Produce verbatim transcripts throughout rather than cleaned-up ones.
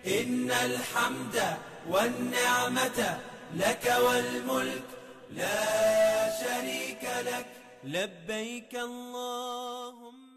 ഇന്നൽ ഹംദ വന്നിഅമത ലക വൽ മുൽക് ലാ ശരീക ലക് ലബ്ബൈക അല്ലാഹുമ്മ.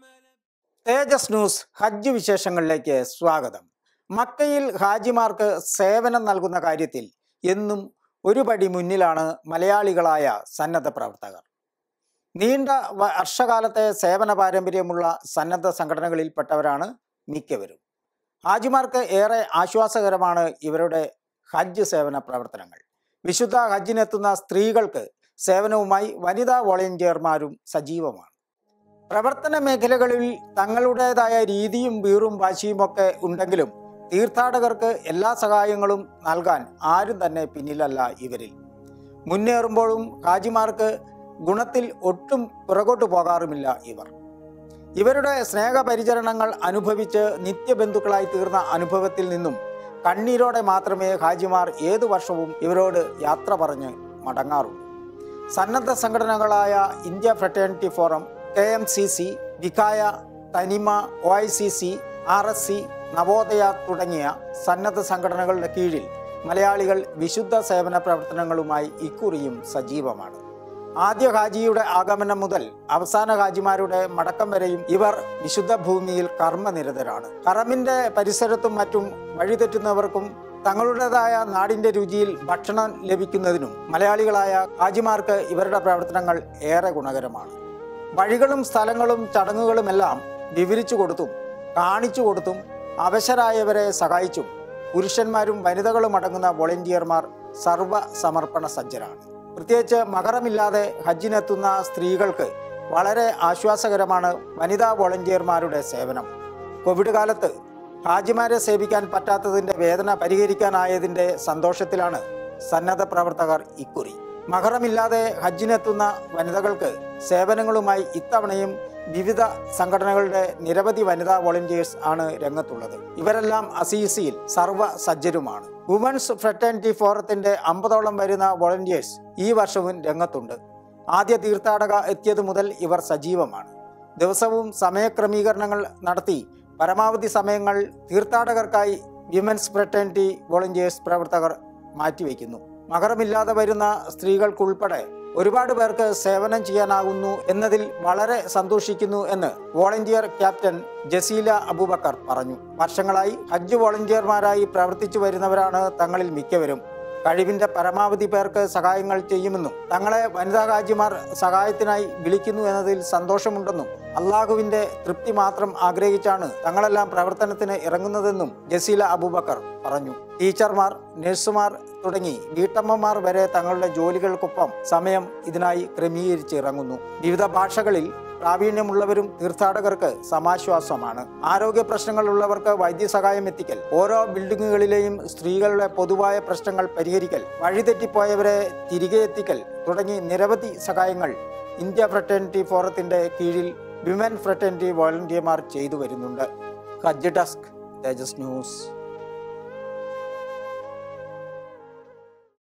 തേജസ് ന്യൂസ് ഹജ്ജ് വിശേഷങ്ങളിലേക്ക് സ്വാഗതം. മക്കയിൽ ഹാജിമാർക്ക് സേവനം നൽകുന്ന കാര്യത്തിൽ എന്നും ഒരു പടി മുന്നിലാണ് മലയാളികളായ സന്നദ്ധ പ്രവർത്തകർ. നീണ്ട വർഷകാലത്തെ സേവന പാരമ്പര്യമുള്ള സന്നദ്ധ സംഘടനകളിൽപ്പെട്ടവരാണ് മിക്കവരും. ഹാജിമാർക്ക് ഏറെ ആശ്വാസകരമാണ് ഇവരുടെ ഹജ്ജ് സേവന പ്രവർത്തനങ്ങൾ. വിശുദ്ധ ഹജ്ജിനെത്തുന്ന സ്ത്രീകൾക്ക് സേവനവുമായി വനിതാ വോളണ്ടിയർമാരും സജീവമാണ്. പ്രവർത്തന മേഖലകളിൽ തങ്ങളുടേതായ രീതിയും വീറും വാശിയുമൊക്കെ ഉണ്ടെങ്കിലും തീർത്ഥാടകർക്ക് എല്ലാ സഹായങ്ങളും നൽകാൻ ആരും തന്നെ പിന്നിലല്ല ഇവരിൽ. മുന്നേറുമ്പോഴും ഹാജിമാർക്ക് ഗുണത്തിൽ ഒട്ടും പുറകോട്ട് പോകാറുമില്ല ഇവർ. ഇവരുടെ സ്നേഹപരിചരണങ്ങൾ അനുഭവിച്ച് നിത്യബന്ധുക്കളായി തീർന്ന അനുഭവത്തിൽ നിന്നും കണ്ണീരോടെ മാത്രമേ ഹാജിമാർ ഏതു വർഷവും ഇവരോട് യാത്ര പറഞ്ഞ് മടങ്ങാറുള്ളൂ. സന്നദ്ധ സംഘടനകളായ India fraternity forum, K M C C, Vikaya, Thanima, O I C C, R S C, Navodaya തുടങ്ങിയ സന്നദ്ധ സംഘടനകളുടെ കീഴിൽ മലയാളികൾ വിശുദ്ധ സേവന പ്രവർത്തനങ്ങളുമായി ഇക്കുറിയും സജീവമാണ്. ആദ്യ ഹാജിയുടെ ആഗമനം മുതൽ അവസാന ഹാജിമാരുടെ മടക്കം വരെയും ഇവർ വിശുദ്ധ ഭൂമിയിൽ കർമ്മനിരതരാണ്. ഹറമിന്റെ പരിസരത്തും മറ്റും വഴിതെറ്റുന്നവർക്കും തങ്ങളുടേതായ നാടിന്റെ രുചിയിൽ ഭക്ഷണം ലഭിക്കുന്നതിനും മലയാളികളായ ഹാജിമാർക്ക് ഇവരുടെ പ്രവർത്തനങ്ങൾ ഏറെ ഗുണകരമാണ്. വഴികളും സ്ഥലങ്ങളും ചടങ്ങുകളുമെല്ലാം വിവരിച്ചു കൊടുത്തും കാണിച്ചു കൊടുത്തും അവശരായവരെ സഹായിച്ചും പുരുഷന്മാരും വനിതകളും അടങ്ങുന്ന വോളണ്ടിയർമാർ സർവ്വ സമർപ്പണ സജ്ജരാണ്. പ്രത്യേകിച്ച് മഹറമില്ലാതെ ഹജ്ജിനെത്തുന്ന സ്ത്രീകൾക്ക് വളരെ ആശ്വാസകരമാണ് വനിതാ വോളണ്ടിയർമാരുടെ സേവനം. കോവിഡ് കാലത്ത് ഹാജിമാരെ സേവിക്കാൻ പറ്റാത്തതിൻ്റെ വേദന പരിഹരിക്കാനായതിൻ്റെ സന്തോഷത്തിലാണ് സന്നദ്ധ പ്രവർത്തകർ ഇക്കുറി. മഹറമില്ലാതെ ഹജ്ജിനെത്തുന്ന വനിതകൾക്ക് സേവനങ്ങളുമായി ഇത്തവണയും വിവിധ സംഘടനകളുടെ നിരവധി വനിതാ വോളണ്ടിയേഴ്സ് ആണ് രംഗത്തുള്ളത്. ഇവരെല്ലാം അസീസിയിൽ സർവ്വ സജ്ജരുമാണ്. വുമൻസ് ഫ്രട്ടേണിറ്റി ഫോറത്തിന്റെ അമ്പതോളം വരുന്ന വോളണ്ടിയേഴ്സ് ഈ വർഷവും രംഗത്തുണ്ട്. ആദ്യ തീർത്ഥാടക എത്തിയത് മുതൽ ഇവർ സജീവമാണ്. ദിവസവും സമയക്രമീകരണങ്ങൾ നടത്തി പരമാവധി സമയങ്ങൾ തീർത്ഥാടകർക്കായി വിമൻസ് ഫ്രട്ടേണിറ്റി വോളണ്ടിയേഴ്സ് പ്രവർത്തകർ മാറ്റിവെക്കുന്നു. മഹറമില്ലാതെ വരുന്ന സ്ത്രീകൾക്കുൾപ്പെടെ ഒരുപാട് പേർക്ക് സേവനം ചെയ്യാനാകുന്നു എന്നതിൽ വളരെ സന്തോഷിക്കുന്നു എന്ന് വോളണ്ടിയർ ക്യാപ്റ്റൻ ജസീല അബൂബക്കർ പറഞ്ഞു. വർഷങ്ങളായി ഹജ്ജ് വോളണ്ടിയർമാരായി പ്രവർത്തിച്ചു വരുന്നവരാണ് തങ്ങളിൽ മിക്കവരും. കഴിവിന്റെ പരമാവധി പേർക്ക് സഹായങ്ങൾ ചെയ്യുമെന്നും തങ്ങളെ വനിതാ ഹാജിമാർ സഹായത്തിനായി വിളിക്കുന്നു എന്നതിൽ സന്തോഷമുണ്ടെന്നും അള്ളാഹുവിന്റെ തൃപ്തി മാത്രം ആഗ്രഹിച്ചാണ് തങ്ങളെല്ലാം പ്രവർത്തനത്തിന് ഇറങ്ങുന്നതെന്നും ജസീല അബൂബക്കർ പറഞ്ഞു. ടീച്ചർമാർ, നഴ്സുമാർ തുടങ്ങി വീട്ടമ്മമാർ വരെ തങ്ങളുടെ ജോലികൾക്കൊപ്പം സമയം ഇതിനായി ക്രമീകരിച്ച് ഇറങ്ങുന്നു. വിവിധ ഭാഷകളിൽ പ്രാവീണ്യമുള്ളവരും തീർത്ഥാടകർക്ക് സമാശ്വാസമാണ്. ആരോഗ്യ പ്രശ്നങ്ങളുള്ളവർക്ക് വൈദ്യസഹായം എത്തിക്കൽ, ഓരോ ബിൽഡിങ്ങുകളിലെയും സ്ത്രീകളുടെ പൊതുവായ പ്രശ്നങ്ങൾ പരിഹരിക്കൽ, വഴിതെറ്റിപ്പോയവരെ തിരികെ എത്തിക്കൽ തുടങ്ങി നിരവധി സഹായങ്ങൾ ഇന്ത്യ ഫ്രട്ടേണിറ്റി ഫോറത്തിന്റെ കീഴിൽ വിമൻ ഫ്രട്ടേണിറ്റി വോളണ്ടിയർമാർ ചെയ്തു വരുന്നുണ്ട്. ഹജ്ജ് ഡെസ്ക്, തേജസ് ന്യൂസ്.